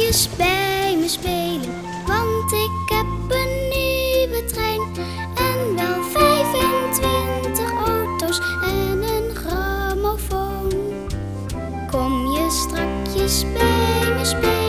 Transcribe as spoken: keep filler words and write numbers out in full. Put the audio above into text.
strakjes bij me spelen, want ik heb een nieuwe trein. En wel vijfentwintig auto's en een grammofoon. Kom je strakjes bij me spelen?